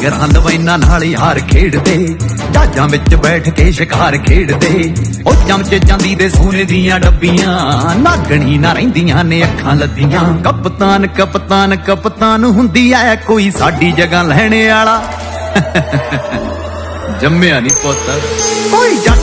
टाइगरां लवैना नाल यार खेडदे, जहाजां विच बैठ के शिकार खेडदे। ओ चमचे चांदी दे सोने दियां डब्बियां, नागणी ना रहिंदियां ने अखां लद्दियां। कप्तान कप्तान कप्तान हुंदी ऐ कोई साडी जगह लैणे आला। जम्मिया नहीं पुत्त कोई जट